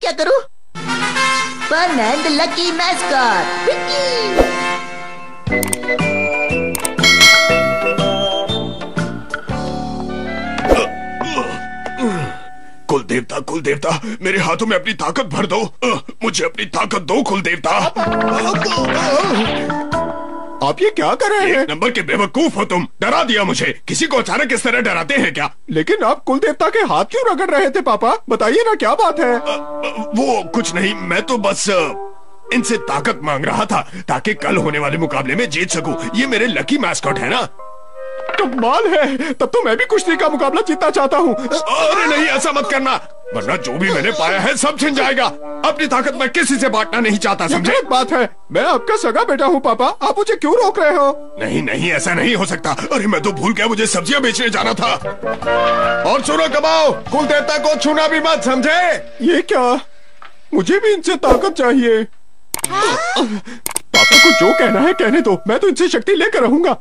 क्या करूं? Perman the lucky mascot. कुल देवता मेरे हाथों में अपनी ताकत भर दो। मुझे अपनी ताकत दो कुल देवता। आप ये क्या कर रहे हैं? एक नंबर के बेवकूफ हो तुम। डरा दिया मुझे। किसी को अचानक इस तरह डराते हैं क्या? लेकिन आप कुल देवता के हाथ क्यों रगड़ रहे थे पापा? बताइए ना क्या बात है? वो कुछ नहीं, मैं तो बस इनसे ताकत मांग रहा था ताकि कल होने वाले मुकाबले में जीत सकूं। ये मेरे लकी मैस्कॉट है ना। कमाल है, तब तो मैं भी कुश्ती का मुकाबला जीतना चाहता हूँ। अरे नहीं, ऐसा मत करना, वरना जो भी मैंने पाया है सब छिन जाएगा। अपनी ताकत मैं किसी से बांटना नहीं चाहता, समझे? गलत बात है, मैं आपका सगा बेटा हूँ पापा, आप मुझे क्यों रोक रहे हो? नहीं नहीं, ऐसा नहीं हो सकता। अरे मैं तो भूल गया, मुझे सब्जियाँ बेचने जाना था। और सुनो कबाओ, कुल देवता को छूना भी मत, समझे? ये क्या? मुझे भी इनसे ताकत चाहिए। पापा को जो कहना है कहने दो, मैं तो इनसे शक्ति लेकर रहूंगा।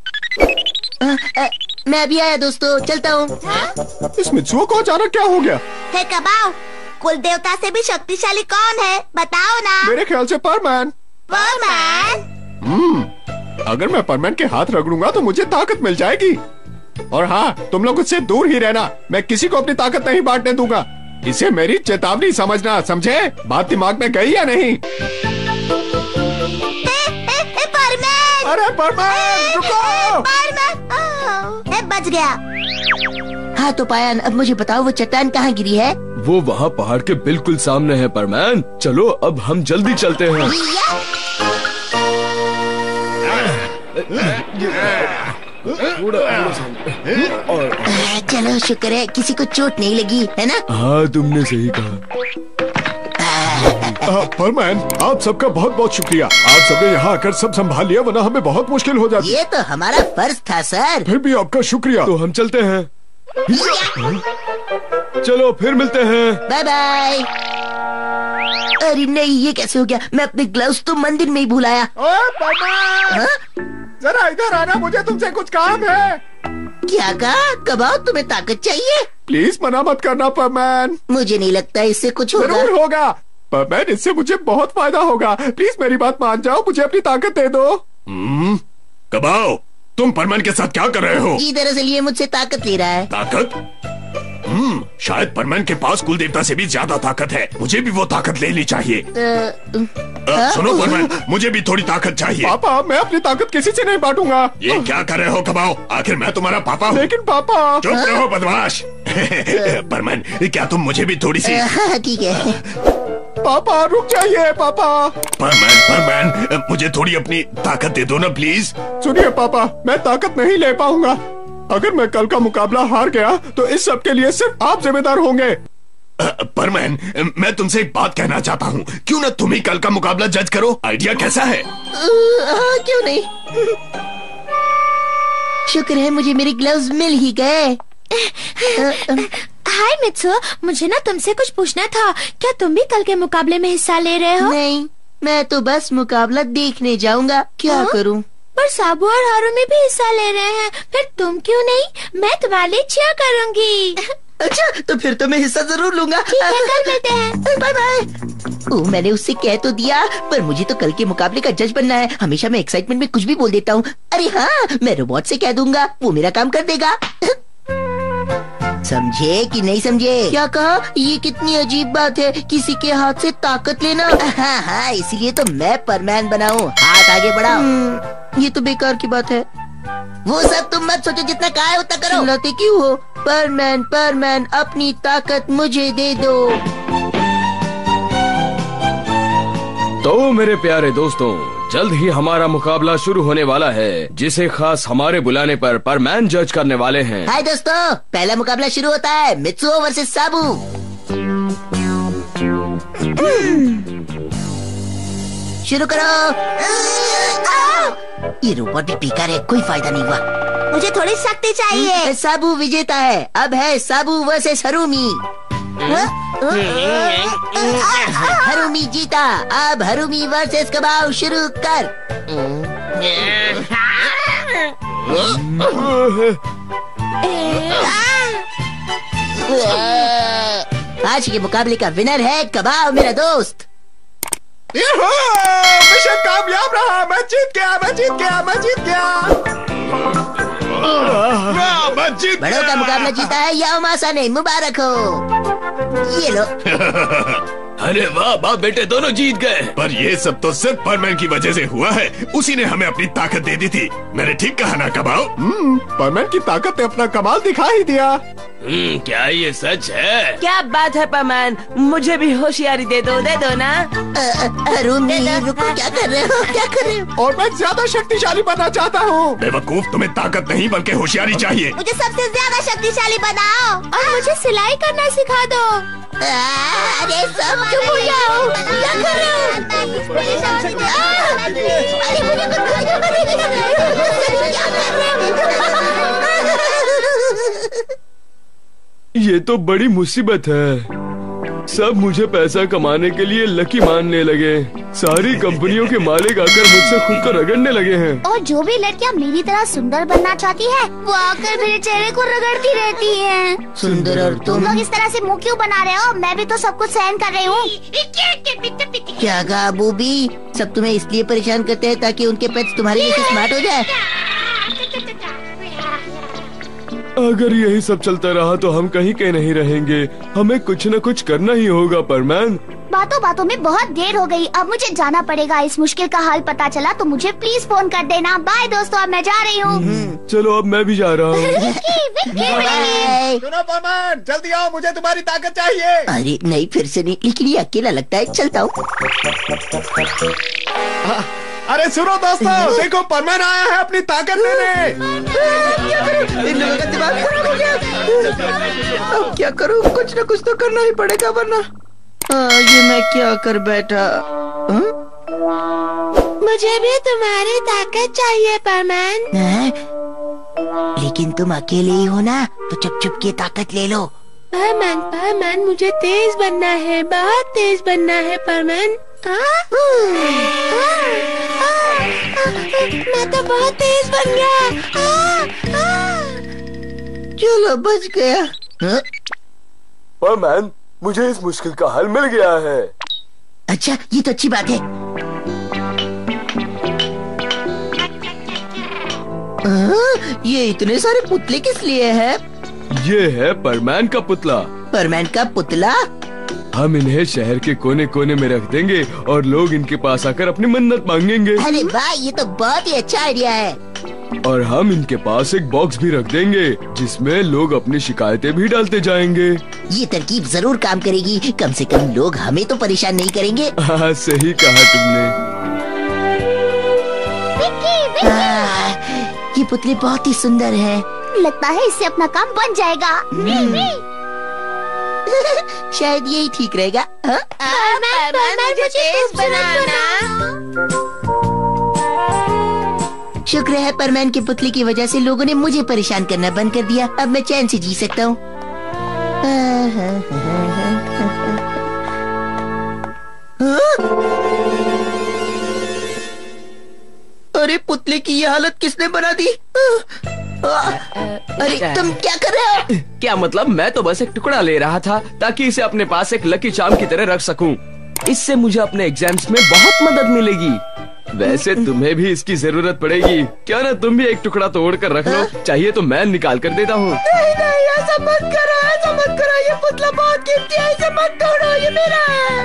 मैं अभी आया दोस्तों, चलता हूँ। इस मित्सुओ को अचानक क्या हो गया? हे कबाओ, कुल देवता से भी शक्तिशाली कौन है, बताओ ना। मेरे ख्याल से परमैन। परमैन? अगर मैं परमैन के हाथ रगड़ूंगा तो मुझे ताकत मिल जाएगी। और हाँ, तुम लोग उससे दूर ही रहना, मैं किसी को अपनी ताकत नहीं बांटने दूंगा। इसे मेरी चेतावनी समझना, समझे? बात दिमाग में गई या नहीं? परमैन! अरे परमैन, रुको! बच गया। हाँ तो पायन, अब मुझे बताओ वो चट्टान कहाँ गिरी है? वो वहाँ पहाड़ के बिल्कुल सामने है परमैन। चलो अब हम जल्दी चलते हैं। चलो शुक्र है किसी को चोट नहीं लगी, है ना? हाँ तुमने सही कहा। परमैन, आप सबका बहुत बहुत शुक्रिया। आप सबने यहाँ आकर सब संभाल लिया, वरना हमें बहुत मुश्किल हो जाती। ये तो हमारा फर्ज था सर। फिर भी आपका शुक्रिया। तो हम चलते हैं। चलो फिर मिलते हैं। Bye bye. अरे नहीं, ये कैसे हो गया? मैं अपने ग्लव्स तो मंदिर में ही भूल आया। परमैन, जरा इधर आना, मुझे तुमसे कुछ काम है। क्या कहा? कबाओ, तुम्हें ताकत चाहिए? प्लीज मना मत करना परमैन। मुझे नहीं लगता इससे कुछ होगा। जरूर होगा परमैन, इससे मुझे बहुत फायदा होगा। प्लीज मेरी बात मान जाओ, मुझे अपनी ताकत दे दो। कबाओ, तुम परमैन के साथ क्या कर रहे हो? जी दरअसल ये मुझसे ताकत ले रहा है। ताकत? शायद परमैन के पास कुल देवता से भी ज्यादा ताकत है। मुझे भी वो ताकत लेनी चाहिए। सुनो परमैन, मुझे भी थोड़ी ताकत चाहिए। पापा, मैं अपनी ताकत किसी से नहीं बांटूंगा। ये क्या कर रहे हो कबाओ? आखिर मैं तुम्हारा पापा हूँ। लेकिन पापा। चुप रहो बदमाश। परमैन, क्या तुम मुझे भी थोड़ी सी? ठीक है। पापा रुक जाइए पापा। परमैन, मुझे थोड़ी अपनी ताकत दे दो ना प्लीज। सुनिए पापा, मैं ताकत नहीं ले पाऊंगा। अगर मैं कल का मुकाबला हार गया तो इस सब के लिए सिर्फ आप जिम्मेदार होंगे। परमैन, मैं तुमसे एक बात कहना चाहता हूँ। क्यों ना तुम ही कल का मुकाबला जज करो? आइडिया कैसा है? क्यों नहीं? शुक्र है मुझे मेरे ग्लव्स मिल ही गए। हाय मित्सुओ, मुझे ना तुमसे कुछ पूछना था। क्या तुम भी कल के मुकाबले में हिस्सा ले रहे हो? नहीं, मैं तो बस मुकाबला देखने जाऊंगा। क्या करूं? पर साबू और हारुमी भी हिस्सा ले रहे हैं, फिर तुम क्यों नहीं? मैं तुम्हारे लिए चीयर करूंगी। अच्छा, तो फिर तो मैं हिस्सा जरूर लूंगा। ठीक है, कल मिलते हैं। Bye bye. मैंने उससे कह तो दिया, पर मुझे तो कल के मुकाबले का जज बनना है। हमेशा मैं एक्साइटमेंट में कुछ भी बोल देता हूँ। अरे हाँ, मैं रोबोट से कह दूंगा, वो मेरा काम कर देगा। समझे कि नहीं समझे? क्या कहा? ये कितनी अजीब बात है, किसी के हाथ से ताकत लेना। हाँ हाँ, इसीलिए तो मैं परमैन बना हूँ। हाथ आगे बढ़ाओ। ये तो बेकार की बात है। वो सब तुम मत सोचो, जितना कहा है उतना करो। चिल्लाते क्यों हो? परमैन परमैन, अपनी ताकत मुझे दे दो। तो मेरे प्यारे दोस्तों, जल्द ही हमारा मुकाबला शुरू होने वाला है, जिसे खास हमारे बुलाने पर परमैन जज करने वाले हैं। हाय दोस्तों, पहला मुकाबला शुरू होता है, मित्सुओ वर्सेस साबू। शुरू करो। ये रोबोट भी बेकार है, कोई फायदा नहीं हुआ। मुझे थोड़ी शक्ति चाहिए। साबू विजेता है। अब है साबू वर्सेस हारुमी। हारुमी जीता। अब हारुमी वर्सेस कबाओ शुरू कर। आज के मुकाबले का विनर है कबाब मेरा दोस्त। मिशन कामयाब रहा। मैं जीत गया, मैं जीत गया, मैं जीत गया। मैं जीत बड़ों का मुकाबला जीता है यामासा ने, मुबारक हो। ये लो। अरे वाह बाप बेटे दोनों जीत गए। पर ये सब तो सिर्फ परमैन की वजह से हुआ है। उसी ने हमें अपनी ताकत दे दी थी। मैंने ठीक कहा ना कबाब? परमैन की ताकत ने अपना कमाल दिखा ही दिया। क्या ये सच है? क्या बात है परमैन, मुझे भी होशियारी दे दो ना। अरुण रुको, क्या कर रहे हो, क्या कर रहे हो? और मैं ज्यादा शक्तिशाली बनना चाहता हूँ। बेवकूफ, तुम्हें ताकत नहीं बल्कि होशियारी चाहिए। मुझे सबसे ज्यादा शक्तिशाली बनाओ और मुझे सिलाई करना सिखा दो। अरे सब चुप हो जाओ, क्या कर रहे हो? अरे मुझे क्या कर रहे हो? ये तो बड़ी मुसीबत है। सब मुझे पैसा कमाने के लिए लकी मानने लगे। सारी कंपनियों के मालिक आकर मुझसे खुद को रगड़ने लगे हैं। और जो भी लड़कियां मेरी तरह सुंदर बनना चाहती है वो आकर मेरे चेहरे को रगड़ती रहती हैं। सुंदर और तुम लोग इस तरह से मुंह क्यों बना रहे हो? मैं भी तो सब कुछ सहन कर रही हूँ। क्या कहा बूबी? सब तुम्हें इसलिए परेशान करते हैं ताकि उनके पेट्स तुम्हारे जैसे स्मार्ट हो जाए। अगर यही सब चलता रहा तो हम कहीं के नहीं रहेंगे। हमें कुछ न कुछ करना ही होगा परमैन। बातों बातों में बहुत देर हो गई, अब मुझे जाना पड़ेगा। इस मुश्किल का हल पता चला तो मुझे प्लीज फोन कर देना। बाय दोस्तों, अब मैं जा रही हूँ। चलो अब मैं भी जा रहा हूँ। सुनो परमैन, जल्दी आओ, मुझे तुम्हारी ताकत चाहिए। अरे नहीं, फिर से नहीं, लेकिन ये अकेला लगता है, चलता हूँ। अरे सुनो दोस्तों, देखो परमैन आया है अपनी ताकत देने। इन लोगों का दिमाग खराब हो गया। अब क्या करूँ? कुछ न कुछ तो करना ही पड़ेगा, वरना ये मैं क्या कर बैठा। मुझे भी तुम्हारी ताकत चाहिए परमैन। लेकिन तुम अकेले ही हो ना, तो चुप चुप के ताकत ले लो। परमैन मुझे तेज बनना है, बहुत तेज बनना है परमैन। मैं तो बहुत तेज बन गया। चलो बच गया। परमैन, मुझे इस मुश्किल का हल मिल गया है। अच्छा, ये तो अच्छी बात है। ये इतने सारे पुतले किस लिए है? ये है परमैन का पुतला। परमैन का पुतला? हम इन्हें शहर के कोने कोने में रख देंगे और लोग इनके पास आकर अपनी मन्नत मांगेंगे। अरे वाह, ये तो बहुत ही अच्छा आइडिया है। और हम इनके पास एक बॉक्स भी रख देंगे जिसमें लोग अपनी शिकायतें भी डालते जाएंगे। ये तरकीब जरूर काम करेगी। कम से कम लोग हमें तो परेशान नहीं करेंगे। हाँ, सही कहा तुमने। ये पुतले बहुत ही सुंदर हैं। लगता है इससे अपना काम बन जाएगा। शायद यही ठीक रहेगा। मुझे तेज बनाना। शुक्र है परमैन के पुतले की वजह से लोगों ने मुझे परेशान करना बंद कर दिया। अब मैं चैन से जी सकता हूँ। अरे पुतले की ये हालत किसने बना दी? अरे तुम क्या कर रहे हो? क्या मतलब? मैं तो बस एक टुकड़ा ले रहा था ताकि इसे अपने पास एक लकी चार्म की तरह रख सकूं। इससे मुझे अपने एग्जाम्स में बहुत मदद मिलेगी। वैसे तुम्हें भी इसकी जरूरत पड़ेगी। क्या ना तुम भी एक टुकड़ा तोड़ कर रख लो, चाहिए तो मैं निकाल कर देता हूँ। नहीं, ऐसा मत करो, ऐसा मत करो। ये पुतला बहुत कीमती है, इसे मत तोड़ो, ये मेरा है।